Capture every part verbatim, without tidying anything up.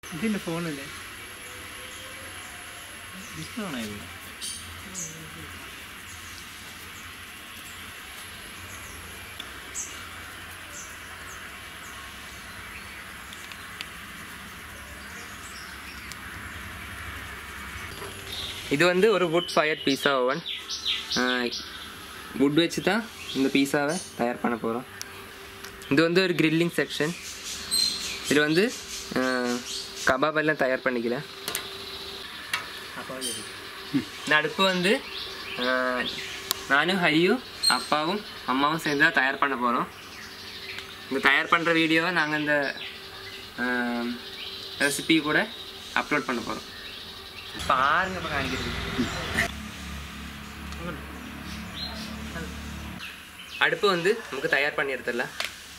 ഇതിൻ്റെ ഫോണല്ലേ ഡിസ്പ്ലേ ആണായിരുന്നു இது வந்து ஒரு wood fire pizza oven. Wood வச்சு தான் இந்த பீஸாவை தயார் பண்ண போகிறோம். இது வந்து ஒரு கிரில்லிங் செக்ஷன். இது வந்து கபாப் எல்லாம் தயார் பண்ணிக்கல. இந்த அடுப்பு வந்து நானும் ஹரியும் அப்பாவும் அம்மாவும் சேர்ந்து தான் தயார் பண்ண போகிறோம். இந்த தயார் பண்ணுற வீடியோவை நாங்கள் இந்த ரெசிபி கூட அப்லோட் பண்ண போகிறோம். பாருங்க இப்போ காணிக்கிறது. அடுப்பு வந்து நமக்கு தயார் பண்ணி எடுத்துடலாம்.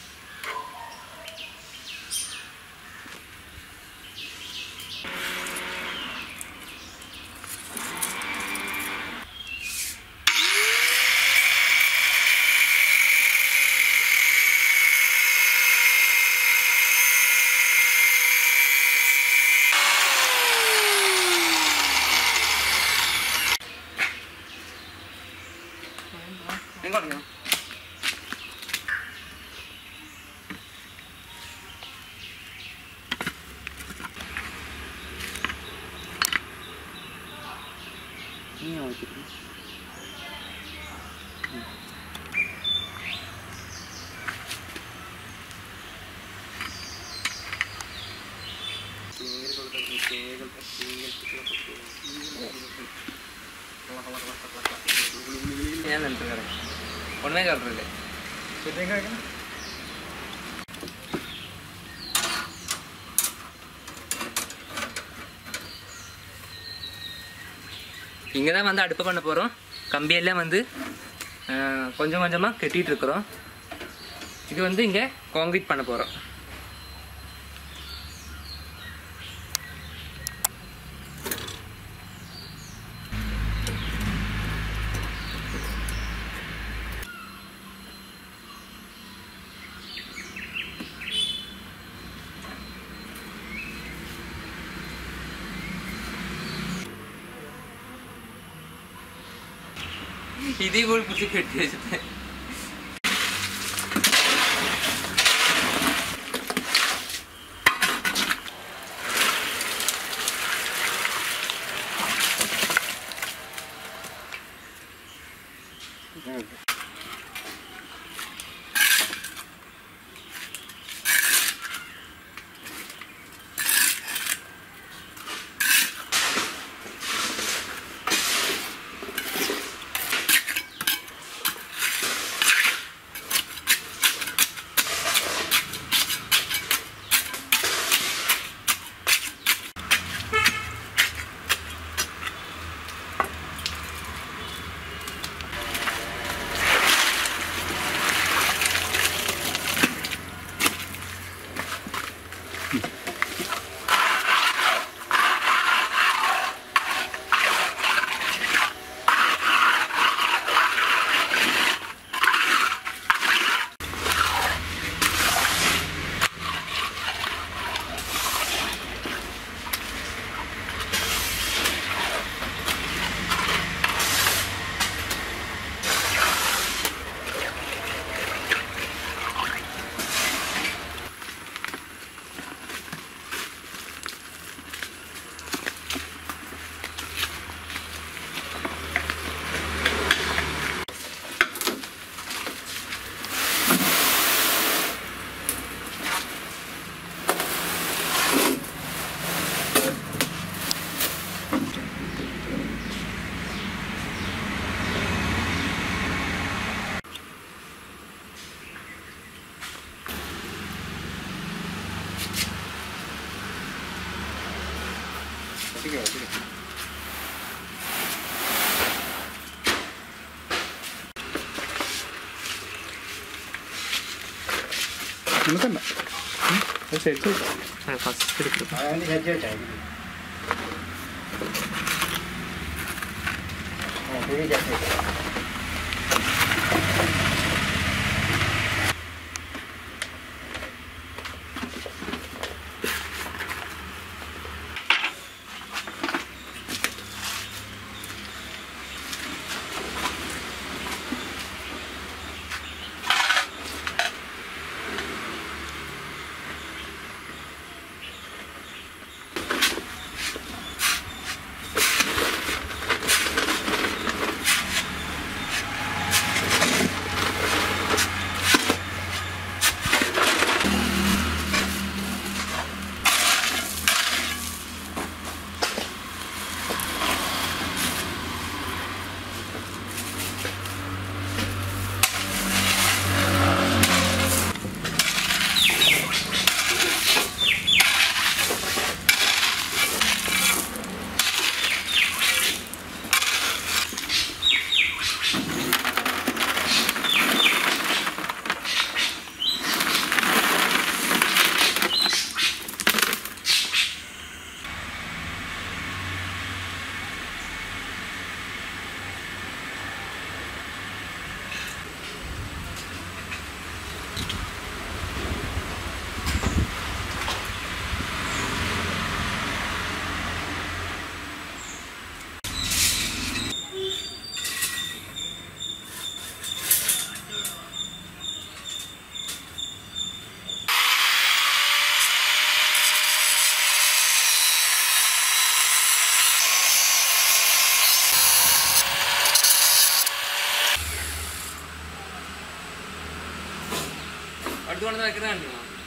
ഞാൻ നിൽക്കുന്നത് ഒന്നേ കളറില്ലേ இங்கே தான் வந்து அடுப்பு பண்ண போகிறோம். கம்பியெல்லாம் வந்து கொஞ்சம் கொஞ்சமாக கட்டிகிட்டு இருக்கிறோம். இது வந்து இங்கே கான்கிரீட் பண்ண போகிறோம். इधी बोल कुछ कटी है जब ठीक है ठीक है നമുക്കല്ല ശരി ഫസ്റ്റ് എടുക്കും கொண்டு வைக்கிறேன்.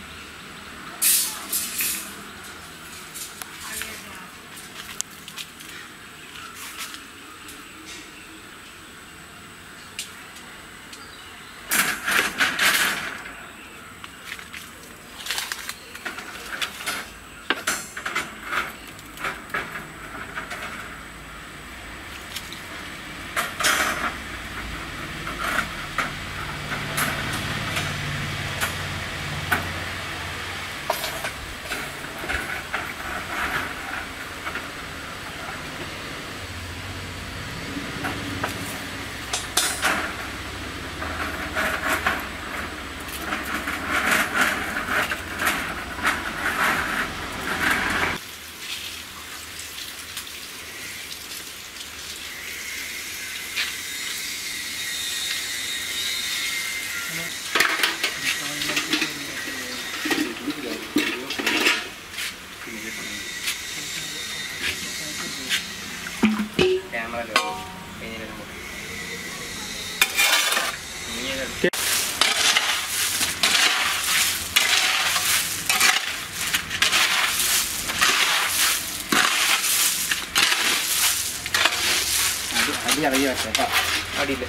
அடி அடைய வச்சா அடியில்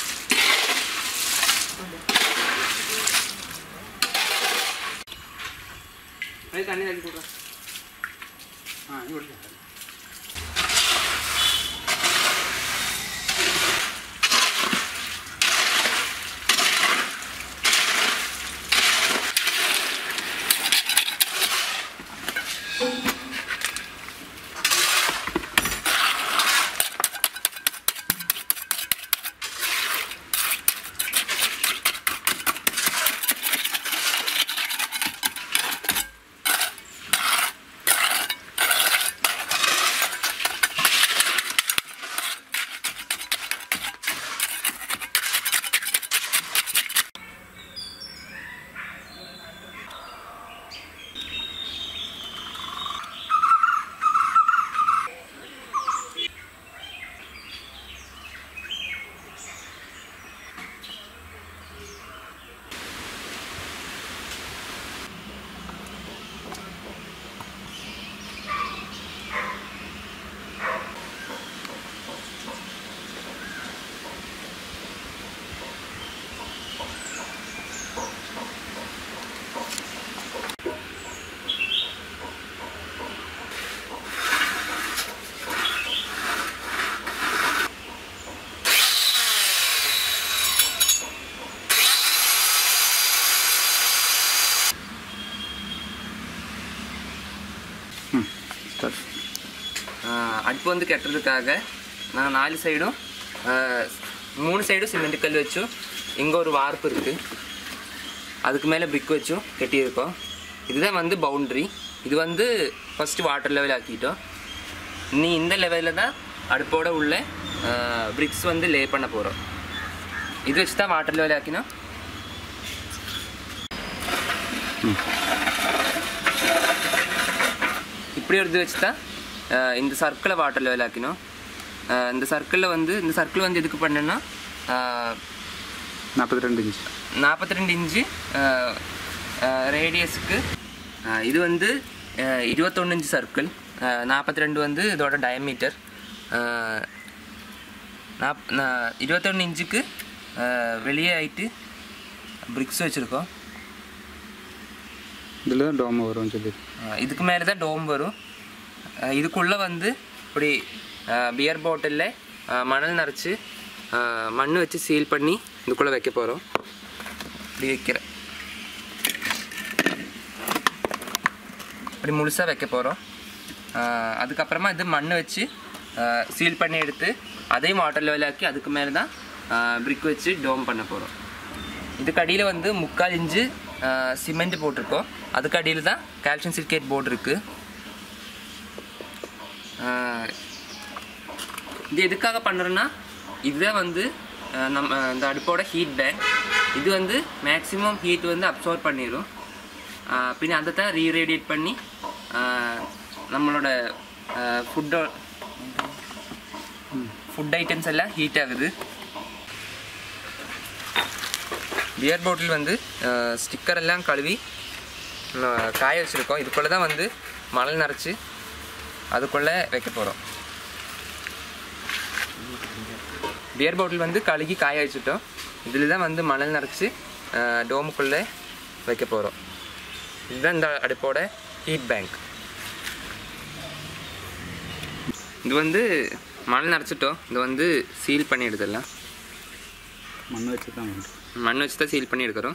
தண்ணி தண்ணி கொடுக்குறேன். ஆ இது ஓடியா அடுப்பு வந்து கட்டுறதுக்காக நாங்கள் நாலு சைடும் மூணு சைடும் சிமெண்ட் கல் வச்சும் இங்கே ஒரு வார்ப்பு இருக்குது, அதுக்கு மேலே பிரிக் வச்சும் கட்டியிருக்கோம். இதுதான் வந்து பவுண்ட்ரி. இது வந்து ஃபஸ்ட்டு வாட்டர் லெவல் ஆக்கிட்டோம். நீ இந்த லெவலில் தான் அடுப்போட உள்ள பிரிக்ஸ் வந்து லே பண்ண போகிறோம். இது வச்சு தான் வாட்டர் லெவல் ஆக்கினோம். இப்படி ஒரு இது வச்சு தான் இந்த சர்க்கிளை வாட்டர் லெவல் ஆக்கினோம். இந்த சர்க்கிளில் வந்து இந்த சர்க்கிள் வந்து எதுக்கு பண்ணேன்னா நாற்பத்தி ரெண்டு இன்ச்சு நாற்பத்தி ரெண்டு இன்ச்சு ரேடியஸுக்கு. இது வந்து இருபத்தொன்று இன்ச்சு சர்க்கிள், நாற்பத்தி ரெண்டு வந்து இதோட டயமீட்டர். நாப் இருபத்தொன்று இன்ச்சுக்கு வெளியே ஆகிட்டு பிரிக்ஸ் வச்சுருக்கோம். இதில் தான் டோம் வரும் சொல்லி இதுக்கு மேலே தான் டோம் வரும். இதுக்குள்ளே வந்து இப்படி பியர் பாட்டிலில் மணல் நிறச்சி மண் வச்சு சீல் பண்ணி இதுக்குள்ளே வைக்க போகிறோம். இப்படி வைக்கிறேன், இப்படி முழுசாக வைக்க போகிறோம். அதுக்கப்புறமா இது மண் வச்சு சீல் பண்ணி எடுத்து அதையும் வாட்டர் லெவலாக்கி அதுக்கு மேலே தான் பிரிக் வச்சு டோம் பண்ண போகிறோம். இதுக்கு அடியில் வந்து முக்கால் இன்ச்சு சிமெண்ட் போட்டிருக்கோம். அதுக்கு அடியில் தான் கால்சியம் சிலிக்கேட் போர்டு இருக்குது. இது எதுக்காக பண்ணுறோன்னா இதுதான் வந்து நம்ம இந்த அடுப்போட ஹீட் பேங்க். இது வந்து மேக்ஸிமம் ஹீட் வந்து அப்சர்வ் பண்ணிடும். பின்ன அதை தான் ரீரேடியேட் பண்ணி நம்மளோட ஃபுட்டோ ஃபுட் ஐட்டம்ஸ் எல்லாம் ஹீட் ஆகுது. பியர் பாட்டில் வந்து ஸ்டிக்கர் எல்லாம் கழுவி காய வச்சுருக்கோம். இதுக்குள்ளே தான் வந்து மணல் நிறச்சி அதுக்குள்ளே வைக்க போகிறோம். பியர் பாட்டில் வந்து கழுகி காய வச்சுட்டோம். இதில் தான் வந்து மணல் நிறச்சி டோமுக்குள்ளே வைக்க போகிறோம். இதுதான் இந்த அடுப்போட ஹீட் பேங்க். இது வந்து மணல் நிறச்சிட்டோம். இது வந்து சீல் பண்ணி எடுத்துடலாம். மண் வச்சு தான் மண் வச்சு தான் சீல் பண்ணி எடுக்கிறோம்.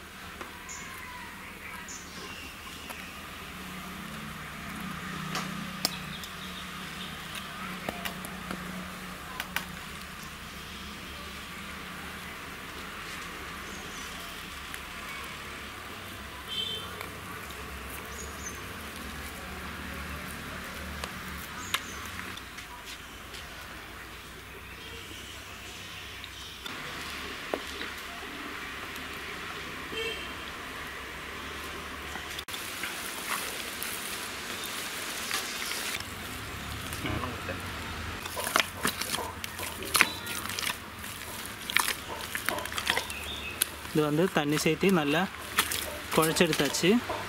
இது வந்து தண்ணி சேர்த்து நல்லா குழச்செடுத்தாச்சு.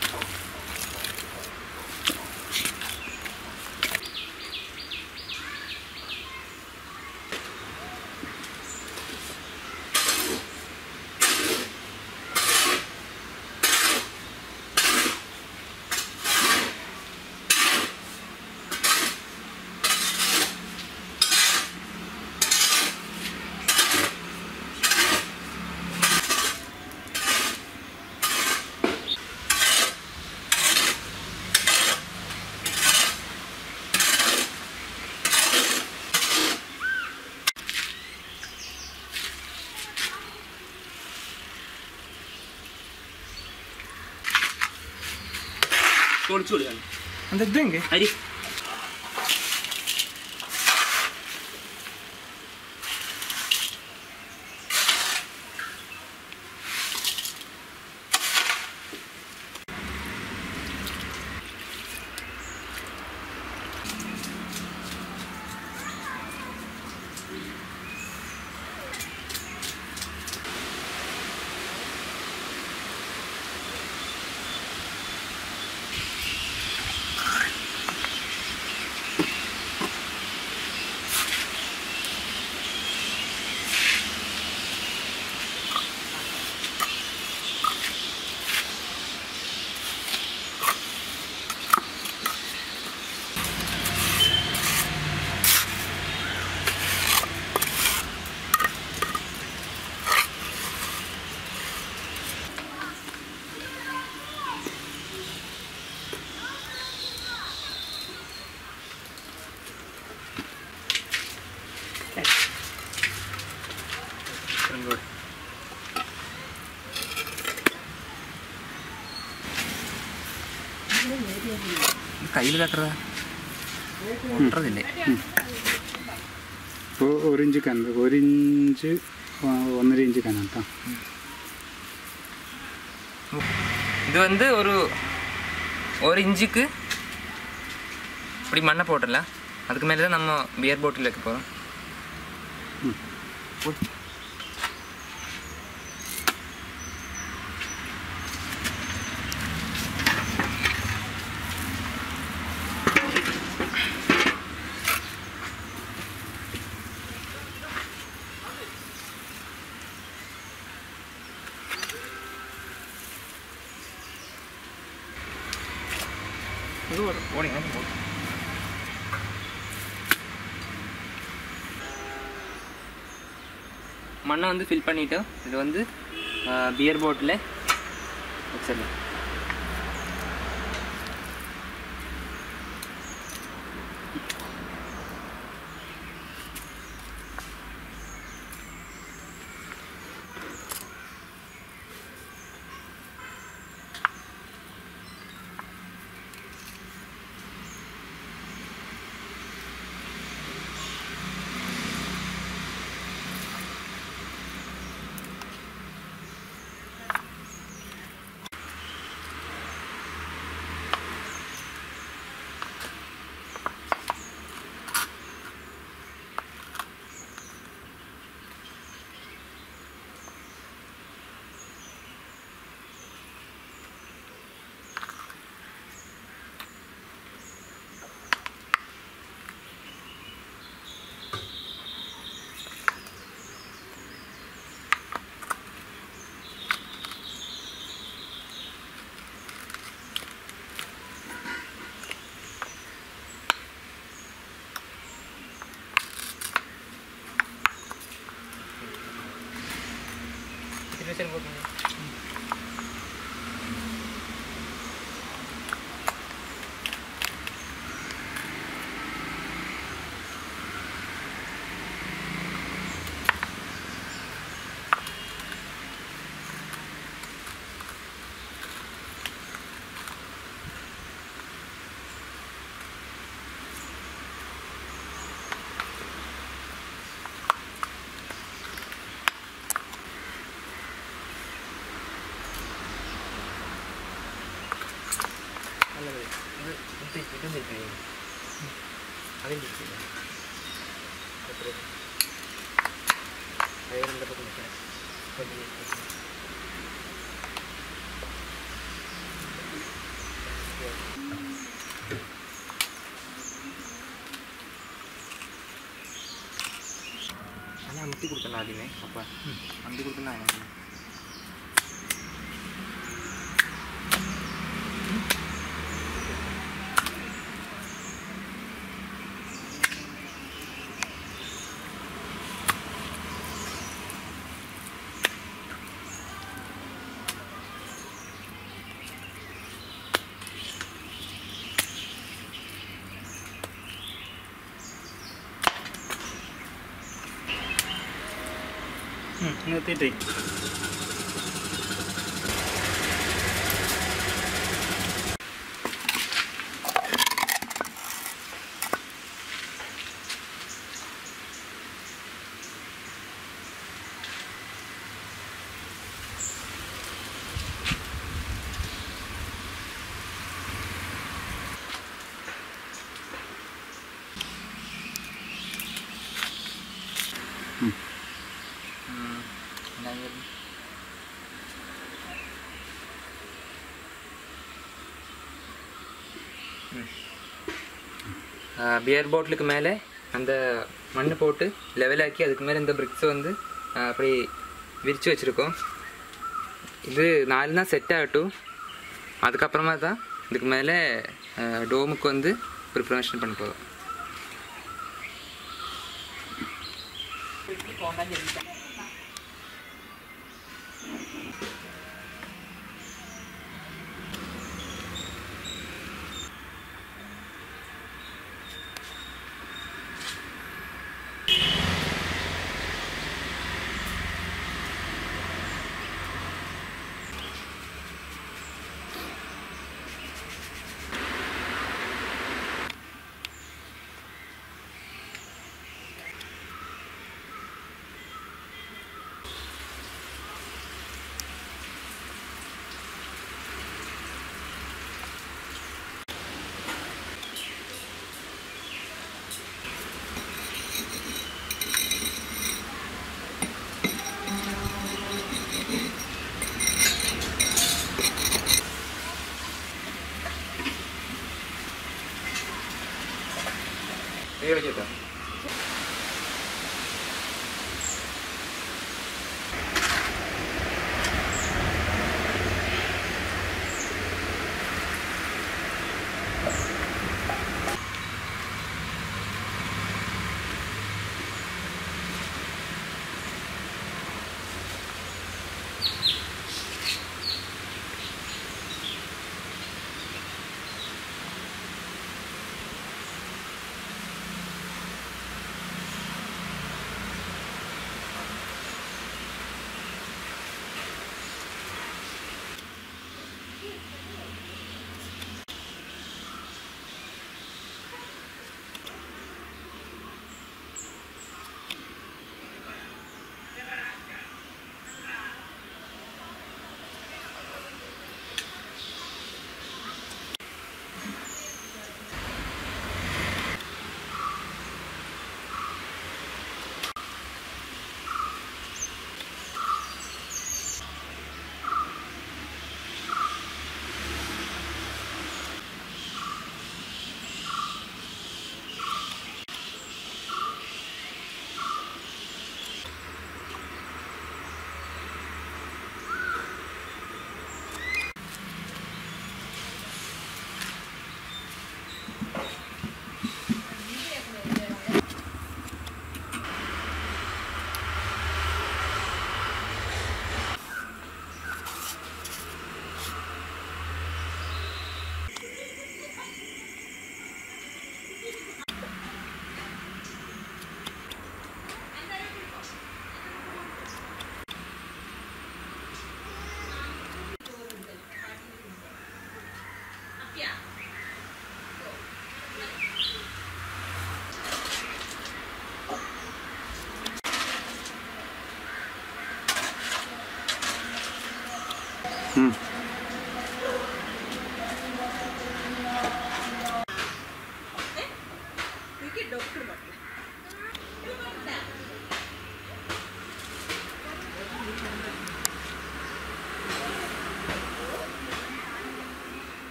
अंदर देंगे अरे കയ്യിൽ കട്ടറ ഒട്ടതില്ലേ ഇപ്പോൾ ഒരു ഇഞ്ച് കന ഒരു ഇഞ്ച് ഒന്നര ഇഞ്ച് കന കേട്ടോ. இது வந்து ஒரு ஒரு இன்ச்சுக்கு இப்படி மண்ணை போட்டுடலாம். அதுக்கு மேலே தான் நம்ம பியர் பாட்டில் வைக்க போகிறோம். இது ஒரு ஓடிங்க போட்டு மண்ணை வந்து ஃபில் பண்ணிட்டோம். இது வந்து பியர் பாட்டில் வச்சிடலாம். നല്ലത് ഇത് ഇത് ഇതൊന്നും ഇല്ലേ അതിൻ്റെ ഇല്ല എത്ര അയറിൻ്റെ നിൽക്കണം അങ്ങനെ അമുത്തി കൊടുക്കണ്ട ആദ്യമേ അപ്പം അമുത്തി കൊടുക്കുന്ന അതിനെ നിർത്തിയിട്ടേ பியர் பாட்டிலுக்கு மேலே அந்த மண் போட்டு லெவலாக்கி அதுக்கு மேலே இந்த பிரிக்ஸை வந்து அப்படி விரித்து வச்சுருக்கோம். இது நாலு தான் செட் ஆகட்டும். அதுக்கப்புறமா தான் இதுக்கு மேலே டோமுக்கு வந்து ப்ரிப்பரேஷன் பண்ண போதும். Ayo kita.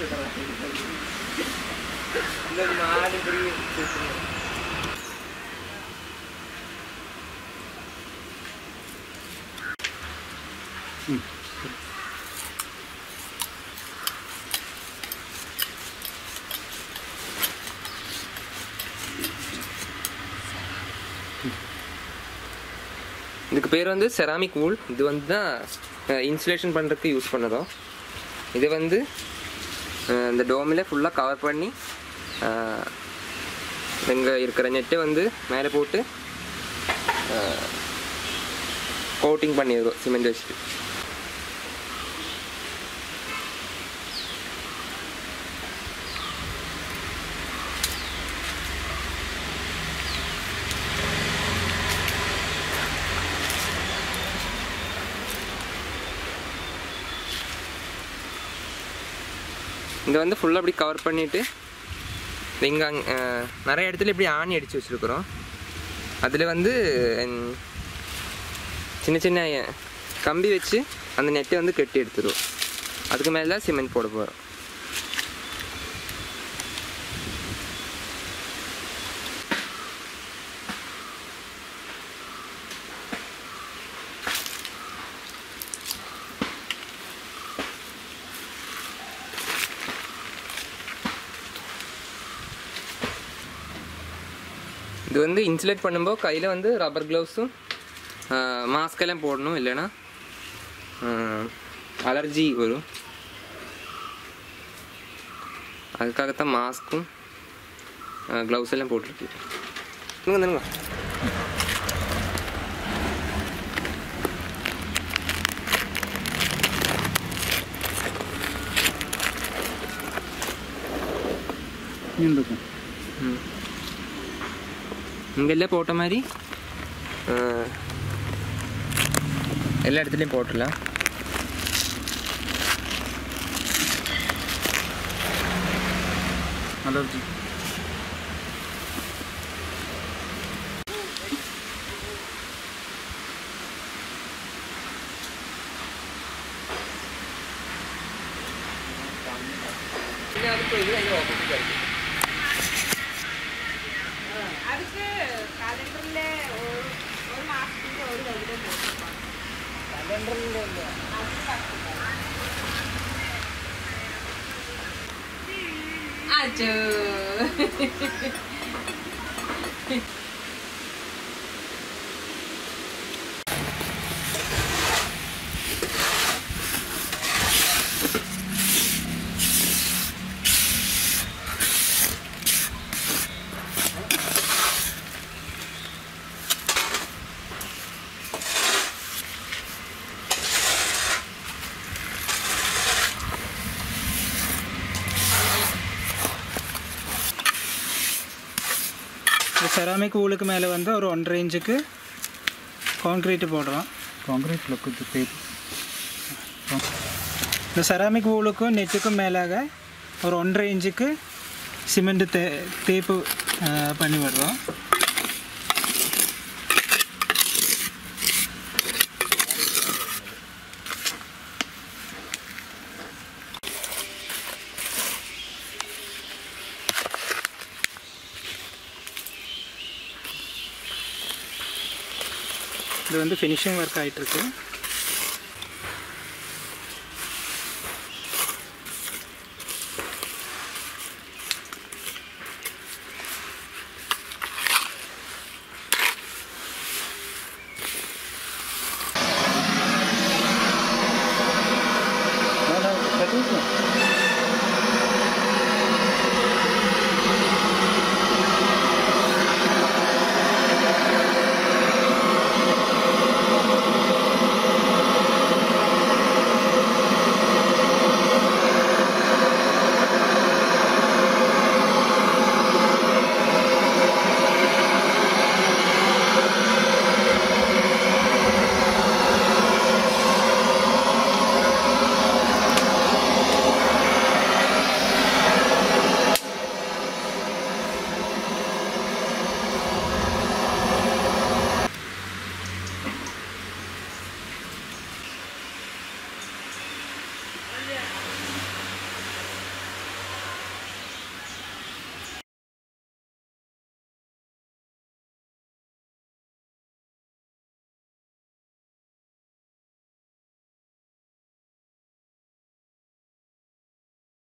இந்த மாடு இப்படி ம் இதுக்கு பேர் வந்து செராமிக் வூல். இது வந்து தான் இன்சுலேஷன் பண்ணுறதுக்கு யூஸ் பண்ணதும். இது வந்து இந்த டோமில் ஃபுல்லாக கவர் பண்ணி இங்கே இருக்கிற நெட்டை வந்து மேலே போட்டு கோட்டிங் பண்ணிடுவோம் சிமெண்ட் வச்சுட்டு. இங்கே வந்து ஃபுல்லாக அப்படி கவர் பண்ணிவிட்டு இங்கே நிறைய இடத்துல இப்படி ஆணி அடித்து வச்சுருக்குறோம். அதில் வந்து சின்ன சின்ன கம்பி வச்சு அந்த நெட்டை வந்து கட்டி எடுத்துருவோம். அதுக்கு மேலே தான் சிமெண்ட் போட போகிறோம். இது வந்து இன்சுலேட் பண்ணும்போது கையில் வந்து ரப்பர் க்ளவுஸும் மாஸ்கெல்லாம் போடணும், இல்லைன்னா அலர்ஜி வரும். அதுக்காகத்தான் மாஸ்க்கும் க்ளவுஸ் எல்லாம் போட்டுருக்கு. இன்னும் தானுங்க இருக்கும். ம் இங்கெல்லாம் போட்ட மாதிரி எல்லா இடத்துலையும் போட்டுடலாம். அலர்ஜி அதுக்கு காலண்டர்ல ஒரு மாசத்துக்கு ஒரு தடவை போட்டுருப்பாங்க. காலண்டர்ல அச்சோ செராமிக் வூலுக்கு மேலே வந்து ஒரு ஒன்றரை இன்ச்சுக்கு கான்க்ரீட்டு போடுறோம். கான்க்ரீட்டில் கொஞ்சம் தேப்பு. இந்த செராமிக் வூலுக்கும் நெட்டுக்கும் மேலாக ஒரு ஒன்றரை இன்ச்சுக்கு சிமெண்ட் தே தேப்பு பண்ணி விடுறோம். இது வந்து ஃபினிஷிங் ஒர்க் ஆகிட்டுருக்கு.